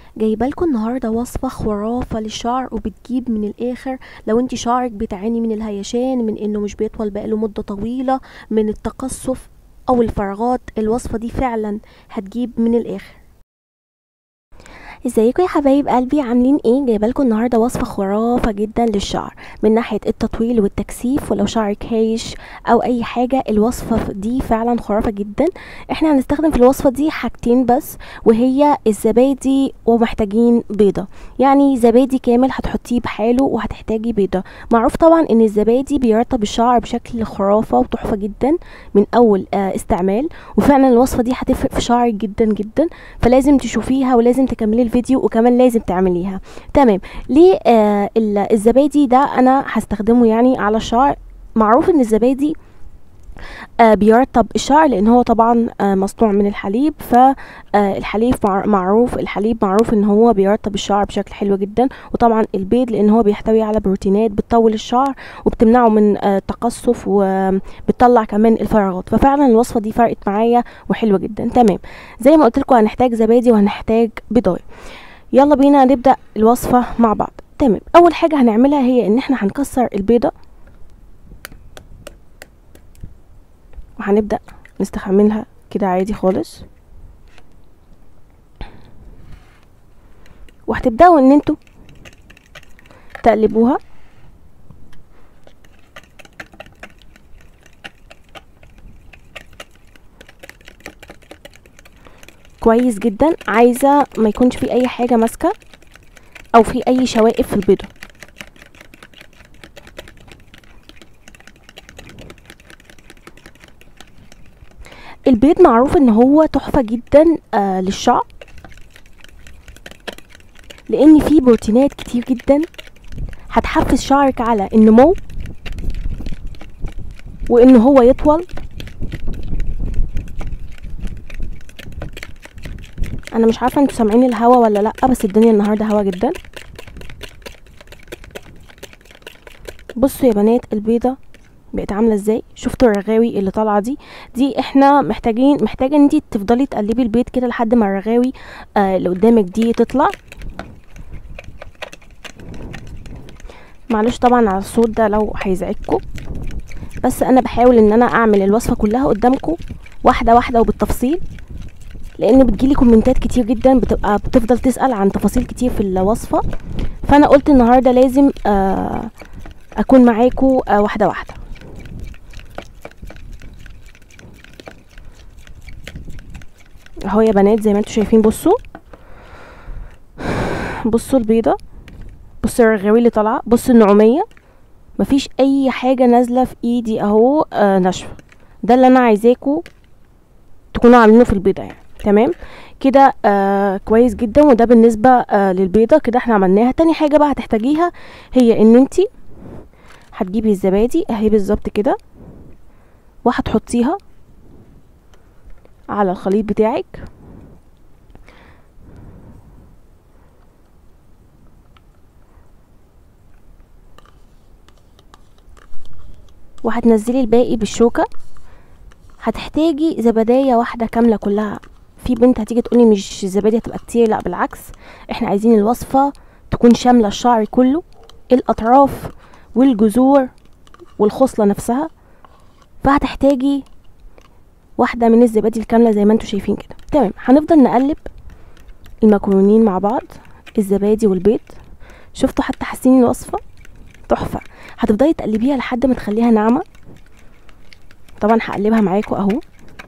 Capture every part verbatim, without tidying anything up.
جايبالكوا النهارده وصفة خرافة للشعر وبتجيب من الاخر. لو انت شعرك بتعاني من الهيشان، من انه مش بيطول بقاله مدة طويلة، من التقصف او الفراغات، الوصفة دي فعلا هتجيب من الاخر. ازيكم يا حبايب قلبي، عاملين ايه؟ جايبالكم النهارده وصفه خرافه جدا للشعر من ناحيه التطويل والتكثيف. ولو شعرك هايش او اي حاجه، الوصفه دي فعلا خرافه جدا. احنا هنستخدم في الوصفه دي حاجتين بس، وهي الزبادي، ومحتاجين بيضه. يعني زبادي كامل هتحطيه بحاله، وهتحتاجي بيضه. معروف طبعا ان الزبادي بيرطب الشعر بشكل خرافه وتحفه جدا من اول آه استعمال. وفعلا الوصفه دي هتفرق في شعرك جدا جدا، فلازم تشوفيها ولازم تكملي الفيديو، وكمان لازم تعمليها. تمام. ليه آه الزبادي ده انا هستخدمه يعني على الشعر؟ معروف ان الزبادي آه بيرطب الشعر، لان هو طبعا آه مصنوع من الحليب. فالحليب مع معروف الحليب معروف ان هو بيرطب الشعر بشكل حلو جدا. وطبعا البيض لان هو بيحتوي على بروتينات بتطول الشعر وبتمنعه من آه تقصف، وبتطلع كمان الفراغات. ففعلا الوصفه دي فرقت معايا وحلوه جدا. تمام. زي ما قلت لكم هنحتاج زبادي وهنحتاج بيضايه. يلا بينا نبدأ الوصفة مع بعض. تمام. اول حاجة هنعملها هي ان احنا هنكسر البيضة، وهنبدأ نستخدمها كده عادي خالص. وهتبدأوا ان انتوا تقلبوها كويس جدا. عايزة ما يكونش في اي حاجة ماسكة او في اي شوائب في البيضة. البيض معروف ان هو تحفة جدا آه للشعر، لان فيه بروتينات كتير جدا هتحفز شعرك على النمو وان هو يطول. انا مش عارفه انتوا سامعين الهوا ولا لا، بس الدنيا النهارده هوا جدا. بصوا يا بنات البيضه بقت عامله ازاي. شفتوا الرغاوي اللي طالعه دي دي احنا محتاجين محتاجه ان انتي تفضلي تقلبي البيض كده لحد ما الرغاوي آه اللي قدامك دي تطلع. معلش طبعا على الصوت ده لو هيزعجكم، بس انا بحاول ان انا اعمل الوصفه كلها قدامكم واحده واحده وبالتفصيل، لان بتجيلي كومنتات كتير جدا بتبقى بتفضل تسأل عن تفاصيل كتير في الوصفة. فانا قلت النهاردة لازم آه اكون معاكم آه واحدة واحدة. اهو يا بنات زي ما انتوا شايفين، بصوا بصوا البيضة، بصوا الرغاوي اللي طالعة، بصوا النعومية، مفيش اي حاجة نازلة في ايدي اهو آه ناشفة. ده اللي انا عايزاكم تكونوا عاملينه في البيضة يعني. تمام كده آه كويس جدا. وده بالنسبة آه للبيضة كده احنا عملناها. تاني حاجة بقى هتحتاجيها هي ان انتي هتجيبي الزبادي اهي بالظبط كده، وهتحطيها على الخليط بتاعك. وهتنزلي الباقي بالشوكة. هتحتاجي زبداية واحدة كاملة كلها. في بنت هتيجي تقولي مش الزبادي هتبقى كتير، لا بالعكس، احنا عايزين الوصفة تكون شاملة الشعر كله، الاطراف والجذور والخصلة نفسها. فهتحتاجي واحدة من الزبادي الكاملة زي ما انتوا شايفين كده. تمام. هنفضل نقلب المكونين مع بعض، الزبادي والبيض. شفتوا حتى حاسين الوصفة تحفة. هتفضلي تقلبيها لحد ما تخليها ناعمة. طبعا هقلبها معاكم اهو.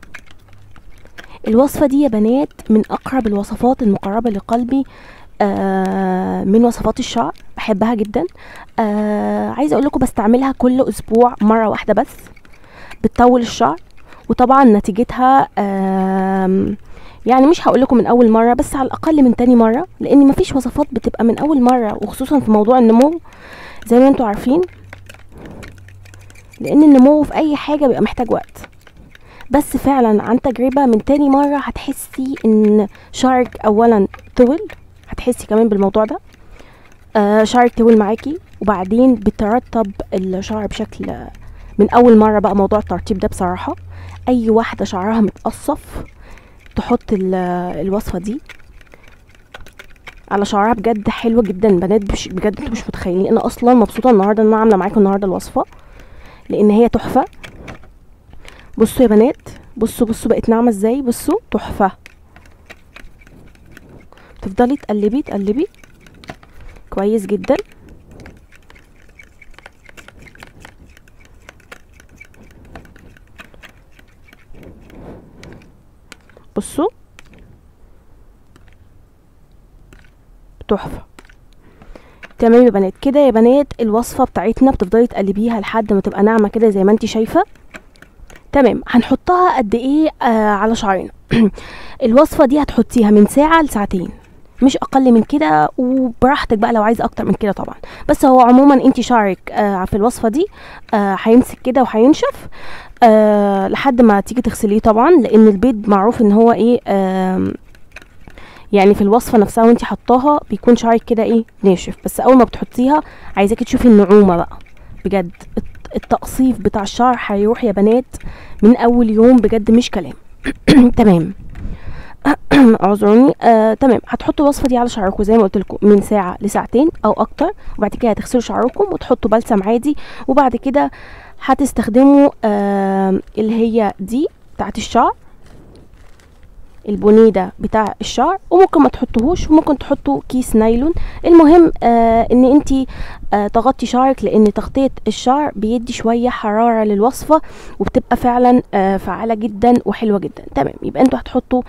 الوصفة دي يا بنات من اقرب الوصفات المقربة لقلبي آه من وصفات الشعر، بحبها جدا. آه عايزة اقول لكم بستعملها كل اسبوع مرة واحدة بس، بتطول الشعر. وطبعا نتيجتها آه يعني مش هقول لكم من اول مره، بس على الاقل من تاني مره، لان مفيش وصفات بتبقى من اول مره، وخصوصا في موضوع النمو زي ما انتوا عارفين، لان النمو في اي حاجه بيبقى محتاج وقت. بس فعلا عن تجربه من تاني مره هتحسي ان شعرك اولا طول، هتحسي كمان بالموضوع ده آه شعرك طول معاكي، وبعدين بترطب الشعر بشكل من اول مره. بقى موضوع الترطيب ده بصراحه اي واحده شعرها متقصف تحط الوصفه دي على شعرها بجد حلوه جدا بنات، بجد انتوا مش متخيلين. انا اصلا مبسوطه النهارده ان انا عامله معاكم النهارده الوصفه لان هي تحفه. بصوا يا بنات، بصوا بصوا بقت ناعمه ازاي، بصوا تحفه. تفضلي تقلبي تقلبي كويس جدا. بصوا تحفه. تمام يا بنات، كده يا بنات الوصفه بتاعتنا بتفضلي تقلبيها لحد ما تبقى ناعمه كده زي ما انت شايفه. تمام. هنحطها قد ايه آه على شعرنا؟ الوصفه دي هتحطيها من ساعه لساعتين، مش اقل من كده، وبراحتك بقى لو عايزه اكتر من كده طبعا. بس هو عموما انت شعرك آه في الوصفه دي آه هيمسك كده وهينشف آه لحد ما تيجي تغسليه طبعا، لان البيض معروف ان هو ايه آه يعني في الوصفه نفسها وانت حطاها بيكون شعرك كده ايه ناشف، بس اول ما بتحطيها عايزاكي تشوفي النعومه بقى بجد. التقصيف بتاع الشعر هيروح يا بنات من اول يوم بجد، مش كلام. تمام. اعذروني. آه، تمام. هتحطوا الوصفه دي على شعركم زي ما قلت لكم من ساعه لساعتين او اكتر، وبعد كده هتغسلوا شعركم وتحطوا بلسم عادي، وبعد كده هتستخدموا آه اللي هي دي بتاعت الشعر، البونيده بتاع الشعر، وممكن ما تحطوهوش وممكن تحطوا كيس نايلون. المهم آه ان انتي آه تغطي شعرك، لان تغطيه الشعر بيدي شويه حراره للوصفه وبتبقى فعلا آه فعاله جدا وحلوه جدا. تمام. يبقى انتوا هتحطوا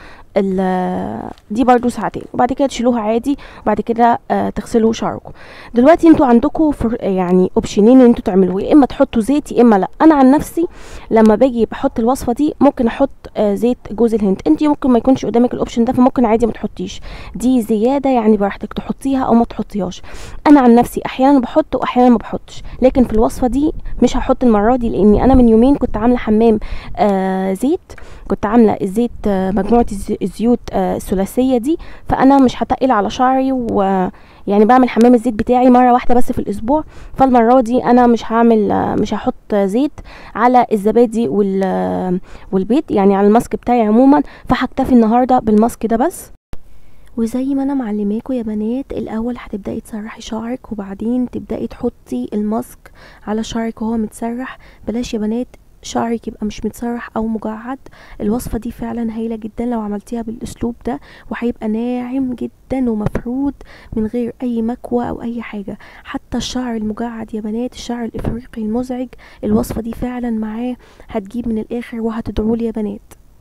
دي برضو ساعتين وبعد كده تشيلوها عادي، وبعد كده آه تغسلوا شعركم. دلوقتي انتوا عندكم يعني اوبشنين ان انتوا تعملوه، يا اما تحطوا زيت يا اما لا. انا عن نفسي لما باجي بحط الوصفه دي ممكن احط آه زيت جوز الهند. انت ممكن ما يكونش قدامك الاوبشن ده، فممكن عادي ما تحطيش، دي زياده يعني براحتك تحطيها او ما تحطيهاش. انا عن نفسي احيانا بحط واحيانا ما بحطش، لكن في الوصفه دي مش هحط المره دي، لاني انا من يومين كنت عامله حمام آه زيت، كنت عامله الزيت آه مجموعه الزيوت آه الثلاثيه دي، فانا مش هتقل على شعري، ويعني بعمل حمام الزيت بتاعي مره واحده بس في الاسبوع. فالمره دي انا مش هعمل آه مش هحط زيت على الزبادي والبيض، يعني على الماسك بتاعي عموما، فهكتفي النهارده بالماسك ده بس. وزي ما انا معلماكم يا بنات، الاول هتبداي تسرحي شعرك وبعدين تبداي تحطي الماسك على شعرك وهو متسرح. بلاش يا بنات شعرك يبقى مش متسرح او مجعد. الوصفه دي فعلا هايله جدا لو عملتيها بالاسلوب ده، وهيبقى ناعم جدا ومفرود من غير اي مكوى او اي حاجه. حتى الشعر المجعد يا بنات، الشعر الافريقي المزعج، الوصفه دي فعلا معاه هتجيب من الاخر وهتدعولي يا بنات.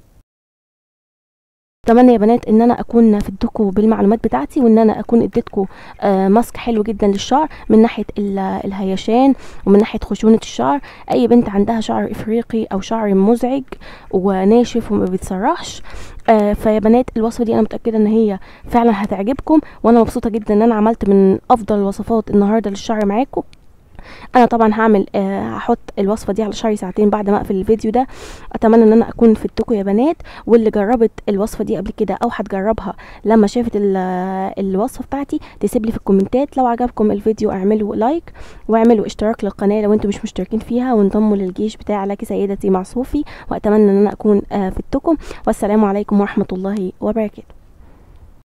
اتمنى يا بنات ان انا اكون فدتكم بالمعلومات بتاعتي، وان انا اكون اديتكم آه ماسك حلو جدا للشعر من ناحيه الهيشان ومن ناحيه خشونه الشعر. اي بنت عندها شعر افريقي او شعر مزعج وناشف وما بيتسرحش، آه فيا بنات الوصفه دي انا متاكده ان هي فعلا هتعجبكم، وانا مبسوطه جدا ان انا عملت من افضل الوصفات النهارده للشعر معاكم. انا طبعا هعمل آه هحط الوصفه دي على شعري ساعتين بعد ما اقفل الفيديو ده. اتمنى ان انا اكون فدتكم يا بنات، واللي جربت الوصفه دي قبل كده او هتجربها لما شافت الوصفه بتاعتي تسيب لي في الكومنتات. لو عجبكم الفيديو اعملوا لايك واعملوا اشتراك للقناه لو انتم مش مشتركين فيها، وانضموا للجيش بتاع لك سيدتي مع صوفي. واتمنى ان انا اكون آه فدتكم، والسلام عليكم ورحمه الله وبركاته.